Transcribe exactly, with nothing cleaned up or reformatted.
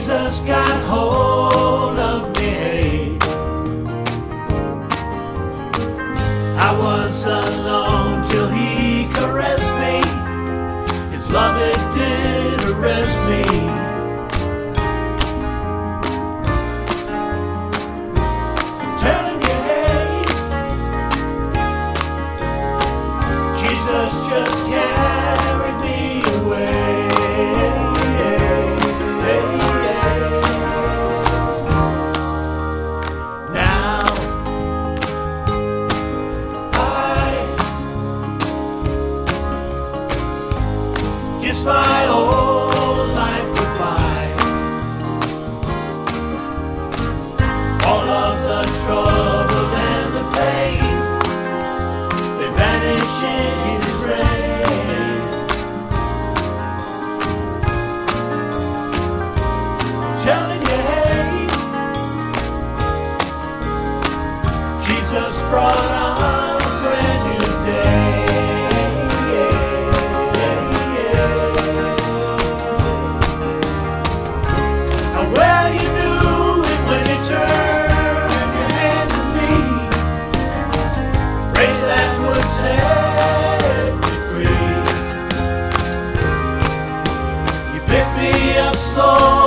Jesus got hold of me. I was alone till he caressed me. His love, it did arrest me. I'm telling you, hey, Jesus just carried me away. Kiss my old life goodbye. All of the trouble and the pain, they vanish in his rain. I'm telling you, hey, Jesus brought on a brand new day. Well, you knew it when you turned your hand to me. Grace that would set me free. You picked me up slow.